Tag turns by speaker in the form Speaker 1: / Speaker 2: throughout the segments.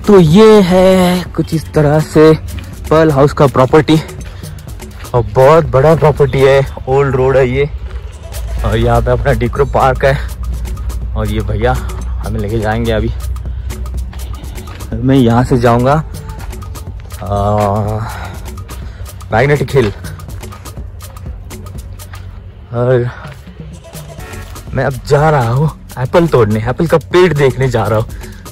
Speaker 1: तो ये है कुछ इस तरह से पर्ल हाउस का प्रॉपर्टी, और बहुत बड़ा प्रॉपर्टी है, ओल्ड रोड है ये, और यहाँ पे अपना डिक्रो पार्क है। और ये भैया हमें लेके जाएंगे अभी। मैं यहाँ से जाऊँगा मैग्नेटिक हिल, और मैं अब जा रहा हूँ एप्पल तोड़ने, एप्पल का पेड़ देखने जा रहा हूँ।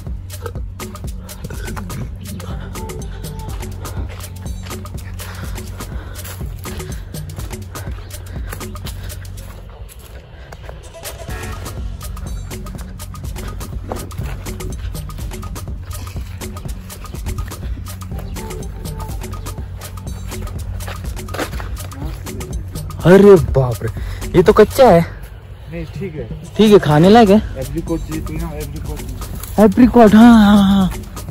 Speaker 1: अरे बाप रे, ये तो कच्चा है।
Speaker 2: नहीं ठीक है,
Speaker 1: ठीक है, खाने लायक है।
Speaker 2: एप्रिकॉट चाहिए ना?
Speaker 1: एप्रिकॉट, हाँ हाँ हाँ।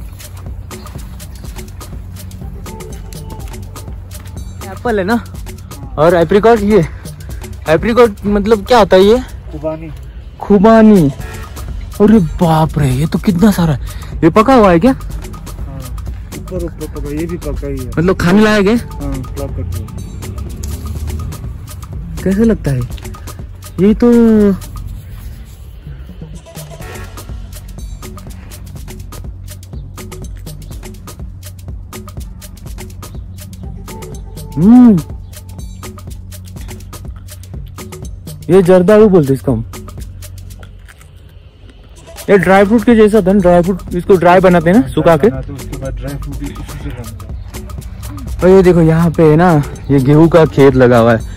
Speaker 1: एप्पल है ना, और एप्रिकॉट। ये एप्रिकॉट मतलब क्या होता है ये?
Speaker 2: खुबानी।
Speaker 1: खुबानी। अरे बाप रे, ये तो कितना सारा है। ये पका हुआ है क्या?
Speaker 2: ऊपर ऊपर पका, ये भी पका ही है,
Speaker 1: मतलब खाने लायक है। कैसे लगता है ये? तो ये जर्दालू बोलते इसको हम। ये ड्राई फ्रूट के जैसा था, ड्राई फ्रूट, इसको ड्राई बनाते हैं ना, सुखा के।
Speaker 2: उसके बाद ड्राई फ्रूट भी इसी से बनता है।
Speaker 1: और ये देखो यहाँ पे है ना, ये गेहूं का खेत लगा हुआ है।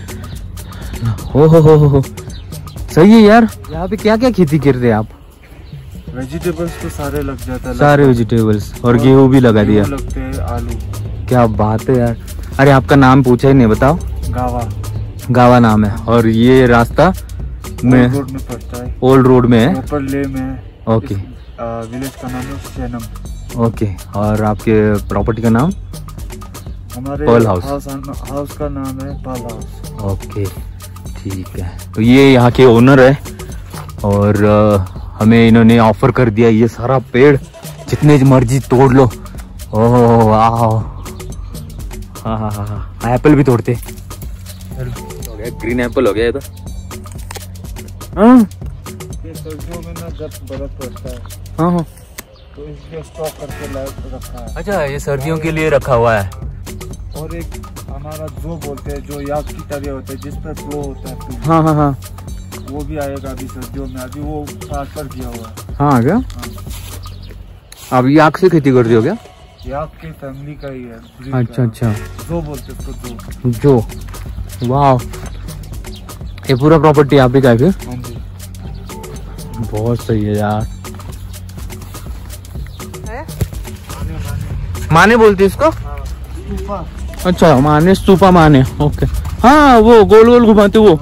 Speaker 1: हो सही है यार। यहाँ पे क्या क्या खेती कर रहे हैं आप?
Speaker 2: वेजिटेबल्स तो सारे लग जाता है,
Speaker 1: सारे वेजिटेबल्स, और गेहूं भी लगा दिया।
Speaker 2: लगते हैं, आलू।
Speaker 1: क्या बात है यार। अरे आपका नाम पूछा ही नहीं, बताओ।
Speaker 2: गावा।
Speaker 1: गावा नाम है। और ये रास्ता में
Speaker 2: रोड में पड़ता है,
Speaker 1: ओल्ड रोड में है,
Speaker 2: ऊपर ले में है।
Speaker 1: ओके।
Speaker 2: विलेज का नाम है सैनम।
Speaker 1: ओके। और आपके प्रॉपर्टी का नाम?
Speaker 2: हमारे
Speaker 1: पर्ल हाउस।
Speaker 2: हाउस का नाम है पर्ल हाउस।
Speaker 1: ओके ठीक है। तो ये यहाँ के ओनर है, और हमें इन्होंने ऑफर कर दिया ये सारा पेड़ जितने मर्जी तोड़ लो। ओह वाह, हाँ हाँ हाँ हाँ। एप्पल भी तोड़ते हो गया, ग्रीन एप्पल हो गया ये तो। हाँ
Speaker 2: ये सर्दियों में ना जब बर्फ पड़ता है,
Speaker 1: हाँ हाँ,
Speaker 2: तो इसलिए स्टॉक करके रखा है।
Speaker 1: अच्छा, ये सर्दियों के लिए रखा हुआ है।
Speaker 2: और एक हमारा जो बोलते हैं, जो याक की तरह होता है, जिस पर फ्लो होता है,
Speaker 1: हाँ हाँ हाँ,
Speaker 2: वो भी आएगा अभी सर्दियों में। अभी वो काट पर दिया हुआ है।
Speaker 1: हाँ क्या?
Speaker 2: हाँ।
Speaker 1: अब याक से खेती कर दी हो क्या?
Speaker 2: याक की फैमिली का ही है।
Speaker 1: अच्छा अच्छा,
Speaker 2: जो बोलते हैं उसको
Speaker 1: जो। वाह, ये पूरा प्रॉपर्टी आप ही का है फिर?
Speaker 2: हाँ जी।
Speaker 1: बहुत सही है यार। माने बोलते इसको? अच्छा, माने, स्तूपा माने। ओके, हाँ वो गोल गोल घुमाते वो।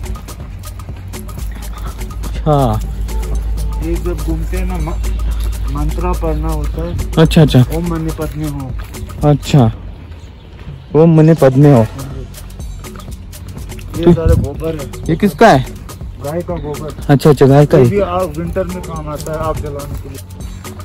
Speaker 1: अच्छा,
Speaker 2: ये जब घूमते हैं ना, मंत्रा पढ़ना होता है।
Speaker 1: अच्छा अच्छा,
Speaker 2: ओम मनी पत्नी हो।
Speaker 1: अच्छा, ओम मनी पद्मे हो।
Speaker 2: ये सारे गोबर है।
Speaker 1: ये किसका है?
Speaker 2: गाय का गोबर।
Speaker 1: अच्छा अच्छा, गाय का
Speaker 2: ये
Speaker 1: ही।
Speaker 2: भी आप विंटर में काम आता है, आग जलाने के लिए।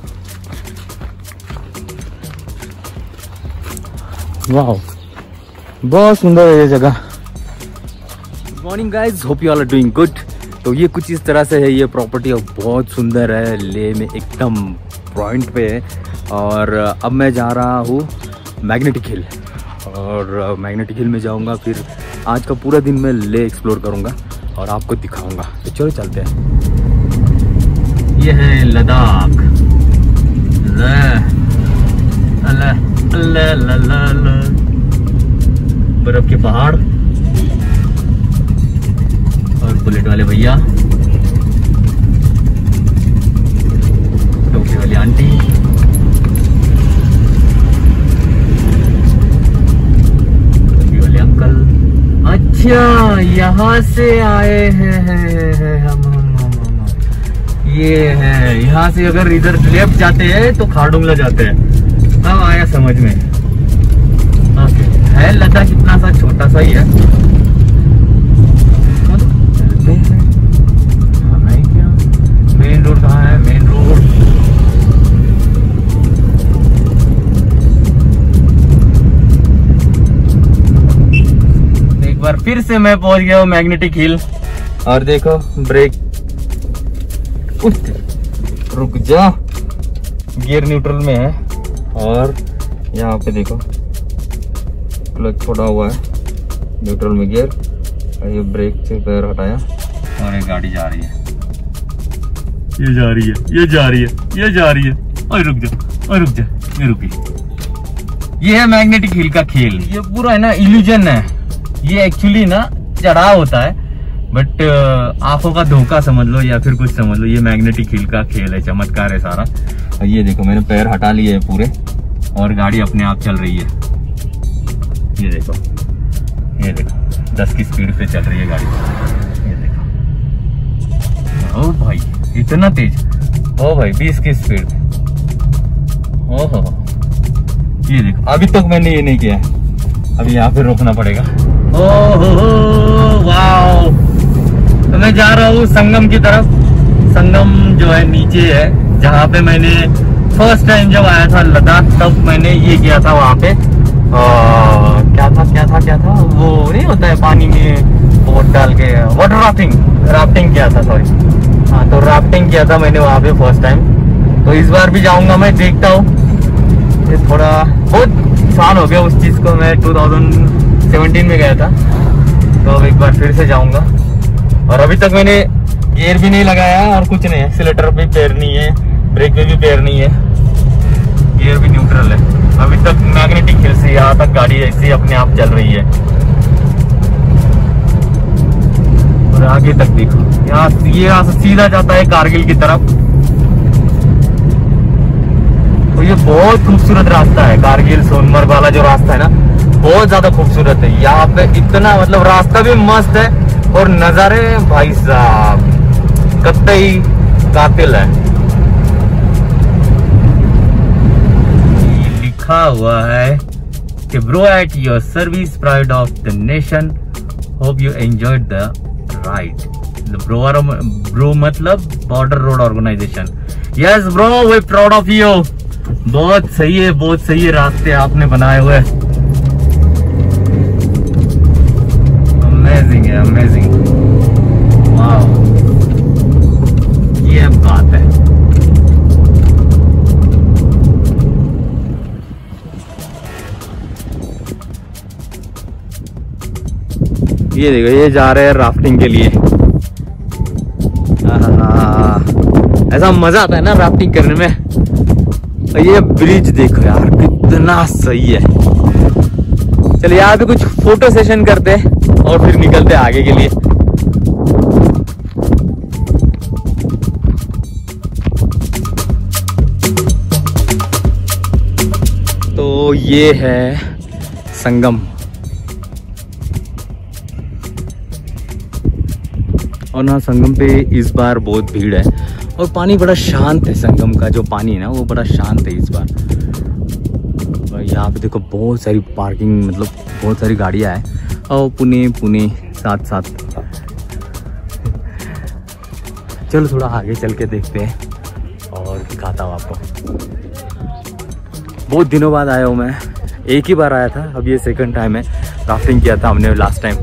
Speaker 1: वाह, बहुत सुंदर है ये जगह। Good morning guys, hope you all are doing good. तो ये कुछ इस तरह से है ये प्रॉपर्टी, और बहुत सुंदर है, ले में एकदम पॉइंट पे है। और अब मैं जा रहा हूँ मैग्नेटिक हिल, और मैग्नेटिक हिल में जाऊँगा, फिर आज का पूरा दिन मैं ले एक्सप्लोर करूँगा और आपको दिखाऊँगा। तो चलो चलते हैं। ये है लद्दाख। बर्फ के पहाड़ और बुलेट वाले भैया, टोपी वाली आंटी, टोपी वाले अंकल। अच्छा, यहाँ से आए हैं हम। ये है, यहाँ से अगर इधर लेफ्ट जाते हैं तो खारडुंगला जाते हैं। अब आया समझ में। ओके, है लद्दाख इतना सा छोटा सा ही है। चलते हैं। हाँ, नहीं क्या मेन रोड कहाँ है? मेन रोड फिर से मैं पहुंच गया हूँ मैग्नेटिक हिल। और देखो ब्रेक, रुक जा, गियर न्यूट्रल में है। और यहाँ पे देखो क्लच छोड़ा हुआ है, न्यूट्रल में गियर, और ये ब्रेक से पैर हटाया और ये गाड़ी जा रही है, ये जा रही है, ये जा रही है, ये जा रही है। और रुक जा, और रुक जा, ये रुकी। ये है मैग्नेटिक हिल का खेल। ये पूरा है ना इल्यूजन है, ये एक्चुअली ना चढ़ाव होता है, बट आंखों का धोखा समझ लो या फिर कुछ समझ लो। ये मैग्नेटिक हिल का खेल है, चमत्कार है सारा। और ये देखो मैंने पैर हटा लिए है पूरे और गाड़ी अपने आप चल रही है। ये देखो, ये देखो 10 की स्पीड पे चल रही है गाड़ी। ये देखो, ओ भाई इतना तेज, ओ भाई 20 की स्पीड। ओहो, ये देखो अभी तक मैंने ये नहीं किया है, अभी यहाँ पे रोकना पड़ेगा। ओहो वाओ, तो मैं जा रहा हूँ संगम की तरफ। संगम जो है नीचे है, जहाँ पे मैंने फर्स्ट टाइम जब आया था लद्दाख, तब मैंने ये किया था वहाँ पे। क्या था वो नहीं होता है पानी में बोट डाल के, वाटर राफ्टिंग किया था, सॉरी। हाँ, तो राफ्टिंग किया था मैंने वहाँ पे फर्स्ट टाइम। तो इस बार भी जाऊंगा मैं, देखता हूँ। ये थोड़ा बहुत साल हो गया उस चीज को, मैं 2017 में गया था, तो अब एक बार फिर से जाऊंगा। और अभी तक मैंने गियर भी नहीं लगाया और कुछ नहीं है, एक्सीलेटर पे पैर नहीं है, ब्रेक पे भी पैर नहीं है, गियर भी न्यूट्रल है। अभी तक मैग्नेटिक हिल से यहाँ तक गाड़ी ऐसे अपने आप चल रही है। और आगे तक देखो, यहाँ से सीधा जाता है कारगिल की तरफ। तो ये बहुत खूबसूरत रास्ता है, कारगिल सोनमर्ग वाला जो रास्ता है ना, बहुत ज्यादा खूबसूरत है। यहाँ पे इतना मतलब रास्ता भी मस्त है और नजारे भाई साहब कतई कातिल है। लिखा हुआ है कि bro at your service, pride of the nation, hope you enjoyed the ride. Bro मतलब border road organisation. Yes bro, we proud of you. बहुत सही है, बहुत सही है रास्ते आपने बनाए हुए। अमेजिंग है, अमेजिंग, वाह, ये बात है। ये देखो, ये जा रहे हैं राफ्टिंग के लिए। ऐसा मजा आता है ना राफ्टिंग करने में। और ये ब्रिज देखो यार कितना सही है। चलिए यहाँ पे कुछ फोटो सेशन करते हैं और फिर निकलते हैं आगे के लिए। तो ये है संगम, और ना संगम पे इस बार बहुत भीड़ है और पानी बड़ा शांत है। संगम का जो पानी है ना वो बड़ा शांत है इस बार। और यहाँ पे देखो बहुत सारी पार्किंग, मतलब बहुत सारी गाड़ियाँ हैं। और पुणे साथ चलो थोड़ा आगे चल के देखते हैं और दिखाता हूँ आपको। बहुत दिनों बाद आया हूँ मैं, एक ही बार आया था, अब ये सेकंड टाइम है। राफ्टिंग किया था हमने लास्ट टाइम।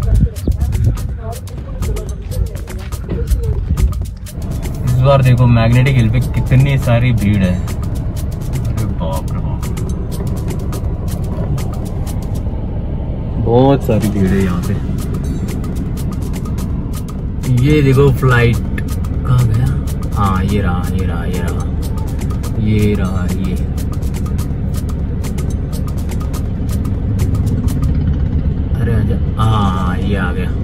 Speaker 1: इस बार देखो मैग्नेटिक हिल पे कितनी सारी भीड़ है। अरे बाप रे बाप, बहुत सारी भीड़ है यहाँ पे। ये देखो फ्लाइट कहाँ गया? हाँ ये रहा। अरे आजा, हाँ ये आ गया।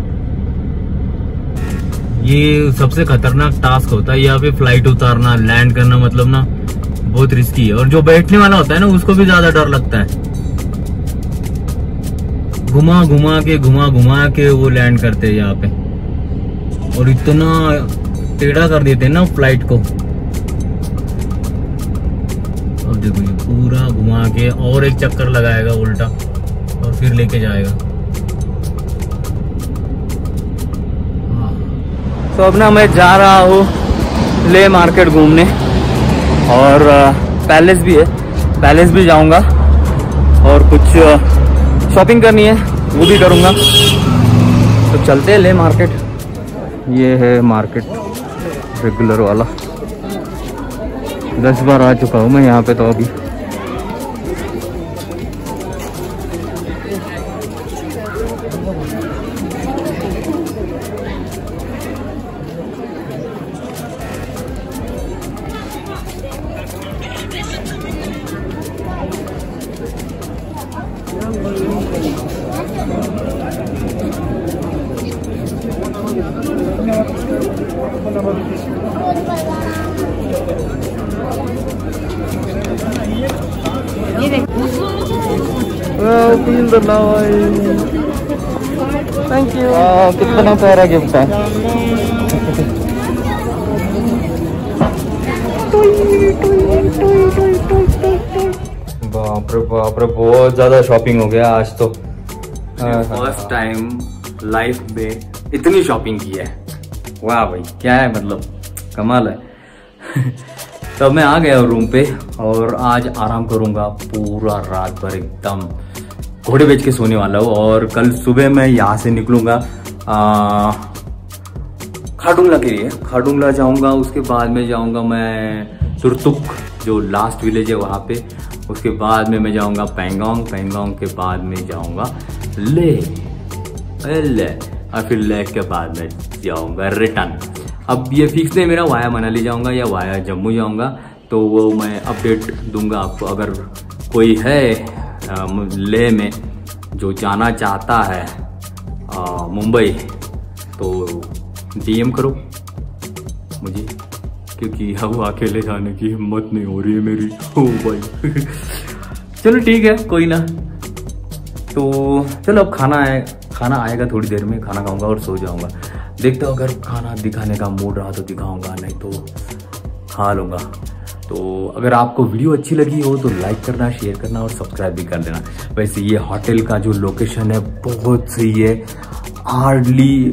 Speaker 1: ये सबसे खतरनाक टास्क होता है यहाँ पे, फ्लाइट उतारना, लैंड करना, मतलब ना बहुत रिस्की है। और जो बैठने वाला होता है ना उसको भी ज्यादा डर लगता है। घुमा घुमा के वो लैंड करते हैं यहाँ पे, और इतना टेढ़ा कर देते हैं ना फ्लाइट को। अब देखो ये पूरा घुमा के और एक चक्कर लगाएगा उल्टा और फिर लेके जाएगा। तो अब ना मैं जा रहा हूँ ले मार्केट घूमने, और पैलेस भी है, पैलेस भी जाऊंगा और कुछ शॉपिंग करनी है वो भी करूंगा। तो चलते हैं ले मार्केट। ये है मार्केट रेगुलर वाला। 10 बार आ चुका हूँ मैं यहाँ पे तो अभी।
Speaker 2: Thank you.
Speaker 1: कितना प्यारा गिफ्ट है। बाप रे बहुत ज्यादा शॉपिंग हो गया आज तो। फर्स्ट टाइम लाइफ में इतनी शॉपिंग की है। वाह भाई क्या है, मतलब कमाल है। तब मैं आ गया रूम पे और आज आराम करूंगा पूरा रात भर, एकदम घोड़े बेच के सोने वाला हूँ। और कल सुबह मैं यहाँ से निकलूंगा खाटुंगला के लिए। खाटुंगला जाऊंगा, उसके बाद में जाऊंगा मैं तुरतुक जो लास्ट विलेज है वहाँ पे। उसके बाद में मैं जाऊंगा पैंगोंग। पैंगोंग के बाद में जाऊंगा ले और फिर ले के बाद में जाऊंगा रिटर्न। अब ये फिक्स नहीं मेरा वाया मनाली जाऊंगा या वाया जम्मू जाऊंगा, तो वो मैं अपडेट दूंगा आपको। अगर कोई है लेह में जो जाना चाहता है मुंबई, तो डीएम करो मुझे, क्योंकि अब अकेले जाने की हिम्मत नहीं हो रही है मेरी। ओ भाई चलो ठीक है, कोई ना। तो चलो अब खाना आएगा थोड़ी देर में, खाना खाऊंगा और सो जाऊंगा। देखता हूँ अगर खाना दिखाने का मूड रहा तो दिखाऊंगा, नहीं तो खा लूँगा। तो अगर आपको वीडियो अच्छी लगी हो तो लाइक करना, शेयर करना और सब्सक्राइब भी कर देना। वैसे ये होटल का जो लोकेशन है बहुत सही है। हार्डली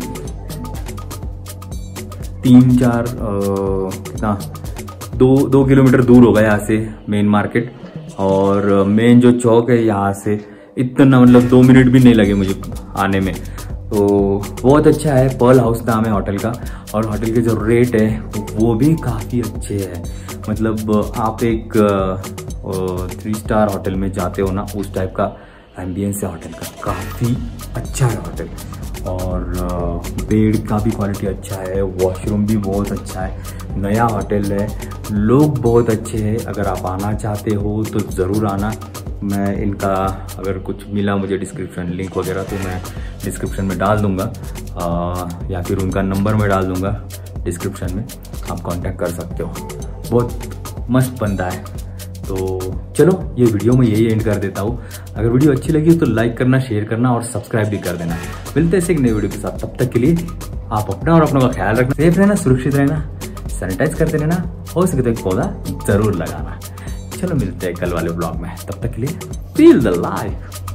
Speaker 1: 3-4 कितना 2 किलोमीटर दूर होगा यहाँ से मेन मार्केट। और मेन जो चौक है यहाँ से इतना, मतलब 2 मिनट भी नहीं लगे मुझे आने में। तो बहुत अच्छा है। पर्ल हाउस नाम है होटल का। और होटल के जो रेट है वो भी काफ़ी अच्छे हैं। मतलब आप एक 3 स्टार होटल में जाते हो ना, उस टाइप का एम्बियंस है होटल का। काफ़ी अच्छा है होटल। और बेड का भी क्वालिटी अच्छा है, वॉशरूम भी बहुत अच्छा है, नया होटल है, लोग बहुत अच्छे हैं। अगर आप आना चाहते हो तो ज़रूर आना। मैं इनका अगर कुछ मिला मुझे डिस्क्रिप्शन लिंक वगैरह तो मैं डिस्क्रिप्शन में डाल दूंगा, या फिर उनका नंबर में डाल दूंगा डिस्क्रिप्शन में, आप कांटेक्ट कर सकते हो। बहुत मस्त बंदा है। तो चलो ये वीडियो में यही एंड कर देता हूँ। अगर वीडियो अच्छी लगी तो लाइक करना, शेयर करना और सब्सक्राइब भी कर देना। मिलते हैं एक नई वीडियो के साथ। तब तक के लिए आप अपना और अपनों का ख्याल रखना, सेफ रहना, सुरक्षित रहना, सैनिटाइज करते रहना, हो सके तो एक पौधा जरूर लगाना। चलो मिलते हैं कल वाले ब्लॉग में। तब तक के लिए फील द लाइफ।